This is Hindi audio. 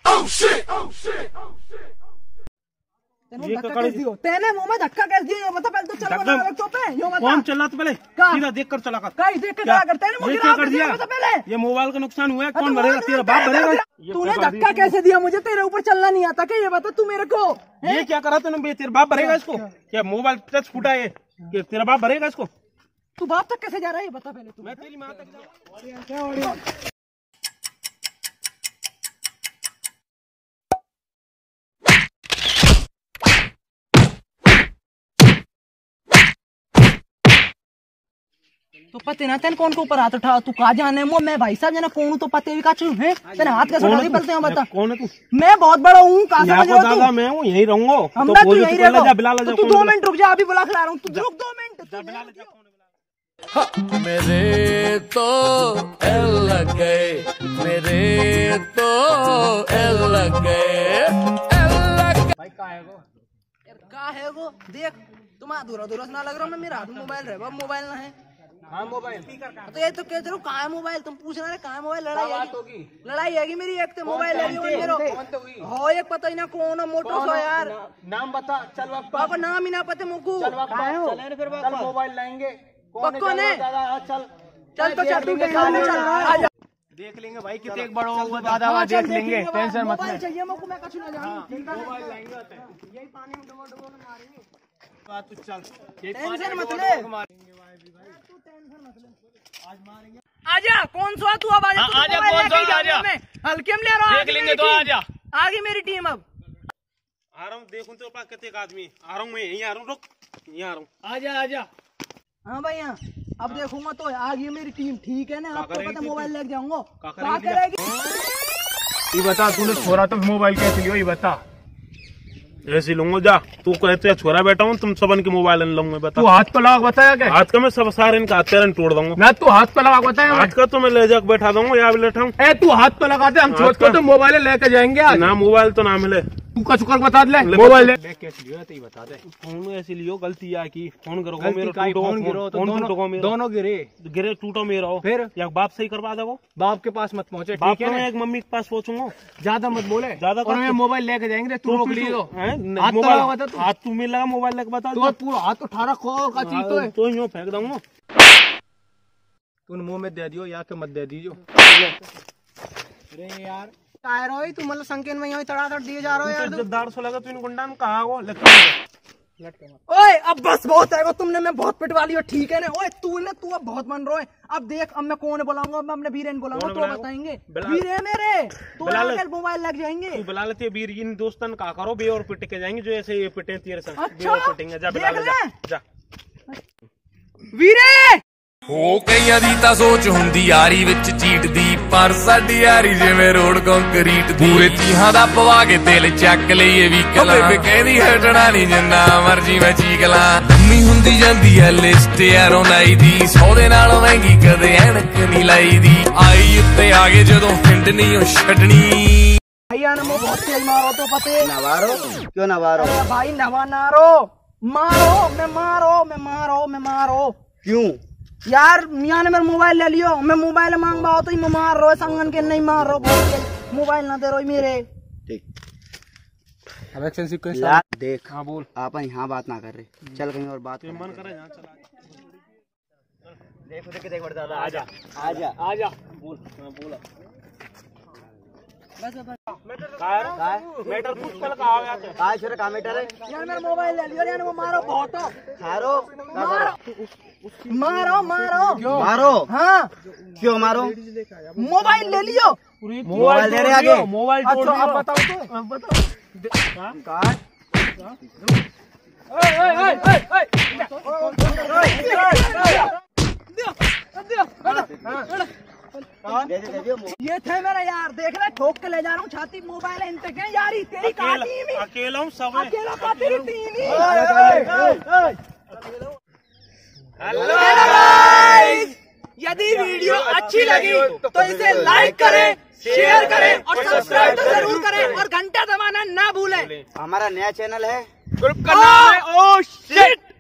तेने मुंह में धक्का कैसे दिया? बता पहले तो चला कौन चला? तो पहले सीधा देख कर चला कर। कहीं देख के चला कर। तेने मुझे क्या कर दिया? बता पहले। ये मोबाइल का नुकसान हुआ है, कौन भरेगा? तेरा बाप भरेगा। तूने धक्का कैसे दिया? मुझे तेरे ऊपर चलना नहीं आता क्या? ये बता तू मेरे को। ये क्या करा तूने? तेरा बाप भरेगा इसको? क्या मोबाइल टच फूटा है? तेरा बाप भरेगा इसको? तू बाप तक कैसे जा रहा है? बता पहले तू। मैं तेरी माँ तक जाऊँ। तो पते ना तेन कौन के ऊपर हाथ उठा? तू कहा जाने मैं भाई साहब जना कौन तो पते भी काचू है? तेने हाथ कैसे उठा? पलते हैं बता। कौन है तू? मैं बहुत बड़ा हूँ। कहाँ समझ रहा है तू? मैं हूँ, यहीं रहूंगा। हम तू यहीं रहेगा। तू 2 मिनट रुक जा, अभी बुला के ला रहा हूँ। तू रुक 2 मिनट। मेरे तो एल लग गए, मेरे तो एल लग गए। भाई कहाँ है वो? यार कहाँ है वो? देख तुम अधूरा ना लग रहा है। मेरा हाथ में मोबाइल रहे, मोबाइल ना है। हाँ मोबाइल तो ये तो कह रहे हो कहाँ है मोबाइल? तुम पूछ रहे कहाँ है मोबाइल? लड़ाई आएगी मेरी। एक तो मोबाइल हो एक पता ही ना कौन है। मोटो सो यार नाम बता। चल पापा नाम ही ना पता मुझको। चल मोबाइल लाएंगे। पक्को ने चल चल तो चल देख लेंगे भाई। कितने एक बड़ा होगा दादा देख लेंगे। टेंशन मत ले। चाहिए मुझको, मैं कुछ ना जानूं। मोबाइल लाएंगे यही पानी में डुबो डुबो के मारेंगे। बात तो चल टेंशन मत ले। तू टेंशन मत ले। आज मारेंगे। आजा कौन सा तू? अब आजा। आजा कौन सा? आजा हल्के में ले रहा। देख लेंगे तो आजा। आगे मेरी टीम। अब आ रहा हूँ। देखूं तो पास कितने आदमी आ रहा हूँ। मैं यहीं आ रहा हूँ। रुक यहीं आ रहा हूँ। आजा आजा। हाँ भैया अब देखूंगा तो आगे मेरी टीम। ठीक है ना? आपको पता मोबाइल लेके जाऊंगा। क्या करेगी? ये बता तूने छोरा तो मोबाइल कैसे लियो? ये बता। ऐसे लूंगा जा। तू कहते छोरा बैठा हूँ, तुम सबन के मोबाइल लूंगा। बता। तू हाथ पे लगा बताया क्या? हाथ का मैं सब सारे इनका हाथ तोड़ दूंगा। मैं तू हाथ पे लगा बताया? हाथ का तो मैं ले जाकर बैठा दूंगा। यहाँ भी बैठा हूँ। तू हाथ पे लगाते हम छोट को तो मोबाइल लेके जाएंगे। ना मोबाइल तो ना मिले। तू का चुकर बता दे। मोबाइल ले कैसे लियो? तो बता दे। फोन ऐसे लियो गलती आ की। फोन करो दोनों गिरे टूटो मेरा हो। फिर या बाप सही करवा दे। वो बाप के पास मत पहुंचे। बाप है ना? एक मम्मी के पास पहुंचूंगा। ज्यादा मत बोले। ज्यादा और मैं मोबाइल लेके जाएंगे। तू रोक लियो। हाथ तू मिल लगा मोबाइल लेके बता। तो पूरा हाथ उठा रखो का चीज तो है। तो यूँ फेंक दूंगा। तूने मुंह में दे दियो या के मत दे दीजियो। अरे यार काय रहो तू? मतलब संकेत में तड़ातड़ दिए जा रहे हो यार। जद्दार सो लगा। तू गुंडा में कहा वो ओए अब बस बहुत है। तुमने मैं बहुत पिटवा लियो। ठीक है ना? ओए तू अब बहुत मन रहा है। अब देख अब मैं कौन बुलाऊंगा? मैं अपने वीरेन बुलाऊंगा तो बताएंगे। वीरे मेरे तो मोबाइल लग जाएंगे। तू बुला लेते वीर। इन दोस्तन का करो बे और पिट के जाएंगे। जो ऐसे ये पिटे तेरे से पिटेंगे। जा बुला ले जा। वीरे ਹੋ ਕਈਆਂ ਦੀ ਤਾਂ ਸੋਚ ਹੁੰਦੀ ਯਾਰੀ ਵਿੱਚ ਚੀਟ ਦੀ, ਪਰ ਸਾਡੀ ਯਾਰੀ ਜਿਵੇਂ ਰੋਡ ਕੰਕਰੀਟ ਦੀ। ਪੂਰੇ ਤੀਹਾਂ ਦਾ ਪਵਾ ਕੇ ਦਿਲ ਚੱਕ ਲਈਏ ਵੀ ਕਲਾ। ਬੇਬੇ ਕਹਿੰਦੀ ਹਟਣਾ ਨਹੀਂ ਜਿੰਨਾ ਮਰਜੀ ਮੈਂ ਚੀਕ ਲਾਂ। ਲੰਮੀ ਹੁੰਦੀ ਜਾਂਦੀ ਐ ਲਿਸਟ ਯਾਰੋਂ ਨਾਈ ਦੀ। 100 ਦੇ ਨਾਲੋਂ ਮਹਿੰਗੀ ਕਦੇ ਐਨਕ ਨਹੀਂ ਲਾਈ ਦੀ। ਆਈ ਉੱਤੇ ਆ ਗਏ ਜਦੋਂ ਹਿੰਡ ਨਹੀਂ ਉਹ ਛੱਡਣੀ। भैया ने मुझे बहुत तेज मारो तो पते। नवारो क्यों नवारो? भाई नवा नारो मारो क्यों यार? मियाँ ने मेरा मोबाइल ले लियो। मैं मोबाइल मांगवा हो तो मार रहा है। संगन के नहीं मार रहा। मोबाइल ना दे रहा मेरे। ठीक अब एक्शन सीक्वेंस देख। हाँ बोल। आप यहाँ बात ना कर रहे। चल कहीं और बात मन करे यहाँ चला। देख बड़े दादा। आजा आजा आजा बोल। हाँ बोला बस मैटर पूछ कल कहा का मीटर है यार? मेरा मोबाइल ले लियो यार। वो मारो बहुत खारो मारो क्यों मारो? हाँ क्यों मारो? मोबाइल ले लियो। मोबाइल दे रहे आगे। मोबाइल तोड़ दिया। अब बताओ तो। अब बताओ ये थे मेरा यार। देख ले ठोक के ले जा रहा हूँ छाती। मोबाइल है इनसे क्या यारी? तेरी अकेला हूँ सब। अकेला का तेरी टीम ही। हेलो गाइस, यदि वीडियो अच्छी लगी तो इसे लाइक करें, शेयर करें और सब्सक्राइब तो जरूर करें और घंटा दबाना ना भूलें। हमारा नया चैनल है। ग्रुप का नाम है ओह शिट।